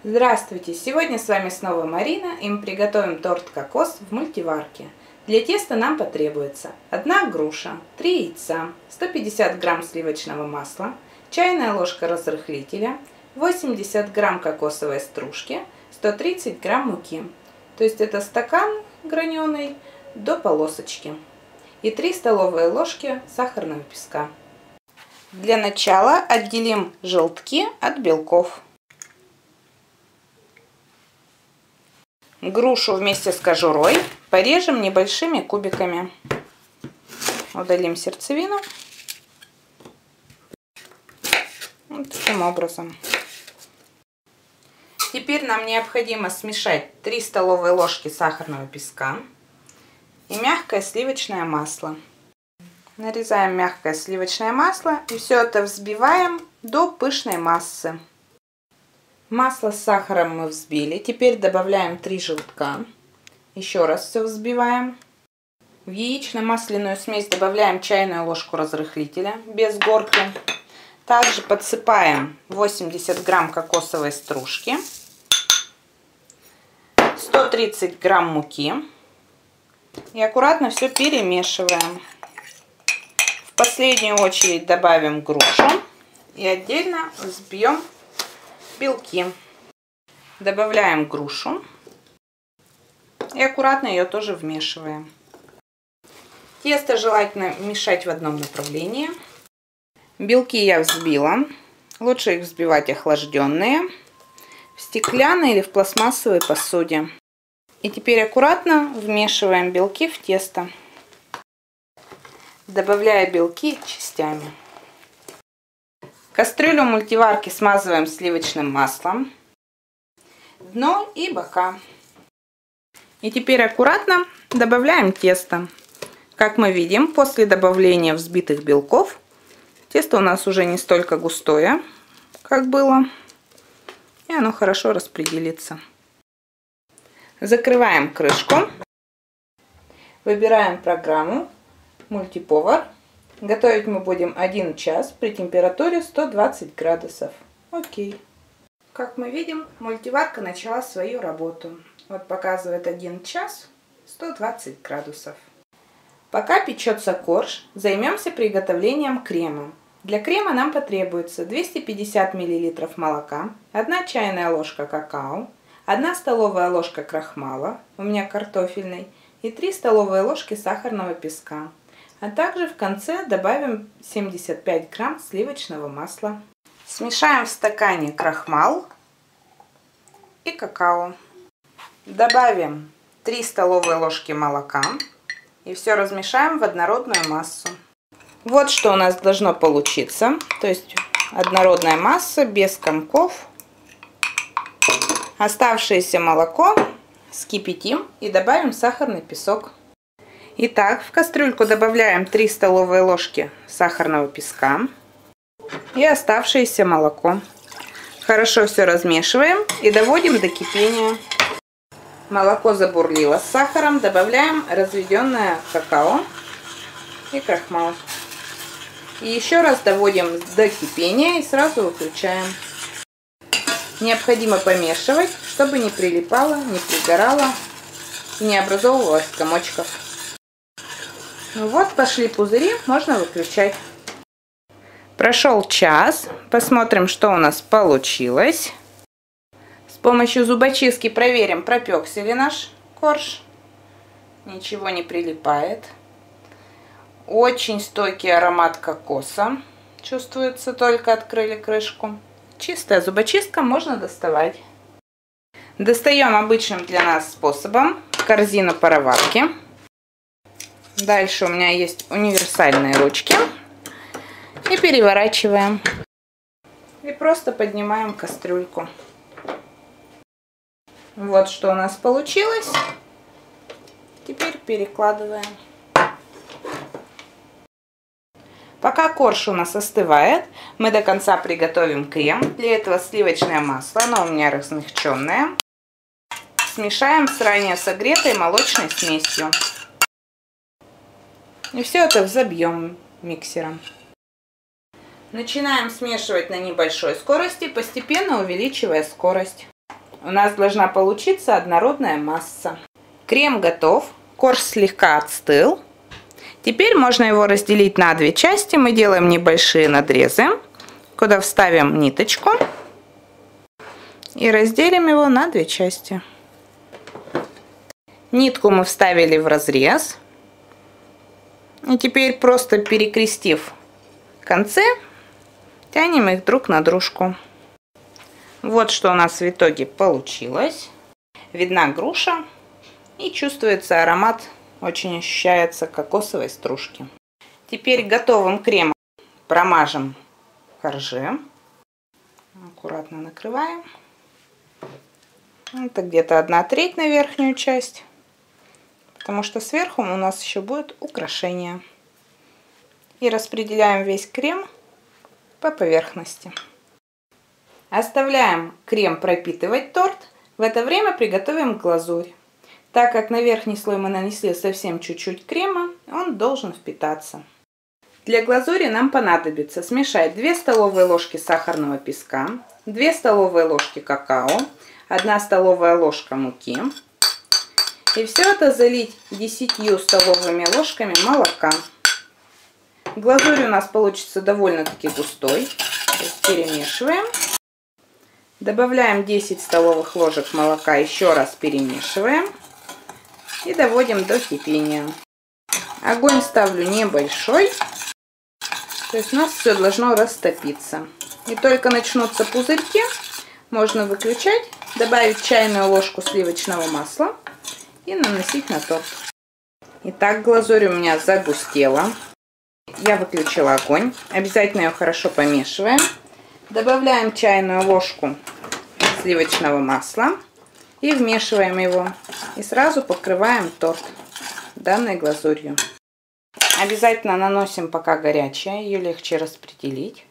Здравствуйте! Сегодня с вами снова Марина, и мы приготовим торт кокос в мультиварке. Для теста нам потребуется 1 груша, 3 яйца, 150 грамм сливочного масла, чайная ложка разрыхлителя, 80 грамм кокосовой стружки, 130 грамм муки. То есть это стакан граненый до полосочки. И 3 столовые ложки сахарного песка. Для начала отделим желтки от белков. Грушу вместе с кожурой порежем небольшими кубиками. Удалим сердцевину. Вот таким образом. Теперь нам необходимо смешать 3 столовые ложки сахарного песка и мягкое сливочное масло. Нарезаем мягкое сливочное масло и все это взбиваем до пышной массы. Масло с сахаром мы взбили. Теперь добавляем 3 желтка. Еще раз все взбиваем. В яично-масляную смесь добавляем чайную ложку разрыхлителя без горки. Также подсыпаем 80 грамм кокосовой стружки, 130 грамм муки и аккуратно все перемешиваем. В последнюю очередь добавим грушу и отдельно взбьем белки. Добавляем грушу и аккуратно ее тоже вмешиваем. Тесто желательно мешать в одном направлении. Белки я взбила. Лучше их взбивать охлажденные в стеклянной или в пластмассовой посуде. И теперь аккуратно вмешиваем белки в тесто, добавляя белки частями. Кастрюлю мультиварки смазываем сливочным маслом, дно и бока. И теперь аккуратно добавляем тесто. Как мы видим, после добавления взбитых белков тесто у нас уже не столько густое, как было, и оно хорошо распределится. Закрываем крышку, выбираем программу «Мультиповар». Готовить мы будем 1 час при температуре 120 градусов. Окей. Как мы видим, мультиварка начала свою работу. Вот показывает 1 час 120 градусов. Пока печется корж, займемся приготовлением крема. Для крема нам потребуется 250 мл молока, 1 чайная ложка какао, 1 столовая ложка крахмала, у меня картофельный, и 3 столовые ложки сахарного песка. А также в конце добавим 75 грамм сливочного масла. Смешаем в стакане крахмал и какао. Добавим 3 столовые ложки молока и все размешаем в однородную массу. Вот что у нас должно получиться. То есть однородная масса без комков. Оставшееся молоко вскипятим и добавим сахарный песок. Итак, в кастрюльку добавляем 3 столовые ложки сахарного песка и оставшееся молоко. Хорошо все размешиваем и доводим до кипения. Молоко забурлило с сахаром, добавляем разведенное какао и крахмал. И еще раз доводим до кипения и сразу выключаем. Необходимо помешивать, чтобы не прилипало, не пригорало и не образовывалось комочков. Ну вот, пошли пузыри, можно выключать. Прошел час, посмотрим, что у нас получилось. С помощью зубочистки проверим, пропекся ли наш корж. Ничего не прилипает. Очень стойкий аромат кокоса чувствуется, только открыли крышку. Чистая зубочистка, можно доставать. Достаем обычным для нас способом корзину пароварки. Дальше у меня есть универсальные ручки. И переворачиваем. И просто поднимаем кастрюльку. Вот что у нас получилось. Теперь перекладываем. Пока корж у нас остывает, мы до конца приготовим крем. Для этого сливочное масло, оно у меня размягченное. Смешаем с ранее согретой молочной смесью. И все это взобьем миксером. Начинаем смешивать на небольшой скорости, постепенно увеличивая скорость. у нас должна получиться однородная масса. Крем готов, корж слегка отстыл. Теперь можно его разделить на две части. Мы делаем небольшие надрезы, куда вставим ниточку и разделим его на две части. Нитку мы вставили в разрез. И теперь, просто перекрестив концы, тянем их друг на дружку. Вот что у нас в итоге получилось. Видна груша и чувствуется аромат, очень ощущается кокосовой стружки. Теперь готовым кремом промажем коржи. Аккуратно накрываем. Это где-то 1/3 на верхнюю часть, потому что сверху у нас еще будет украшение. И распределяем весь крем по поверхности. Оставляем крем пропитывать торт. В это время приготовим глазурь. Так как на верхний слой мы нанесли совсем чуть-чуть крема, он должен впитаться. Для глазури нам понадобится смешать 2 столовые ложки сахарного песка, 2 столовые ложки какао, 1 столовая ложка муки. И все это залить 10 столовыми ложками молока. Глазурь у нас получится довольно-таки густой. Перемешиваем. Добавляем 10 столовых ложек молока, еще раз перемешиваем. И доводим до кипения. Огонь ставлю небольшой. То есть у нас все должно растопиться. И только начнутся пузырьки, можно выключать, добавить чайную ложку сливочного масла и наносить на торт. Итак, глазурь у меня загустела. Я выключила огонь. Обязательно ее хорошо помешиваем. Добавляем чайную ложку сливочного масла и вмешиваем его. И сразу покрываем торт данной глазурью. Обязательно наносим, пока горячая, ее легче распределить.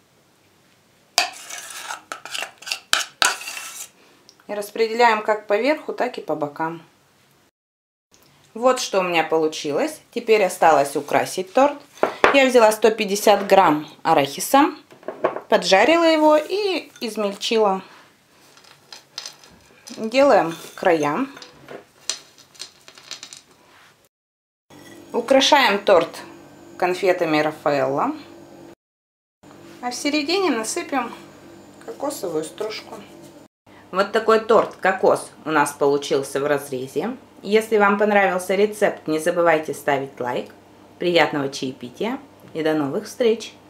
И распределяем как по верху, так и по бокам. Вот что у меня получилось. Теперь осталось украсить торт. Я взяла 150 грамм арахиса, поджарила его и измельчила. Делаем края. Украшаем торт конфетами Рафаэлло. А в середине насыпем кокосовую стружку. Вот такой торт кокос у нас получился в разрезе. Если вам понравился рецепт, не забывайте ставить лайк. Приятного чаепития и до новых встреч!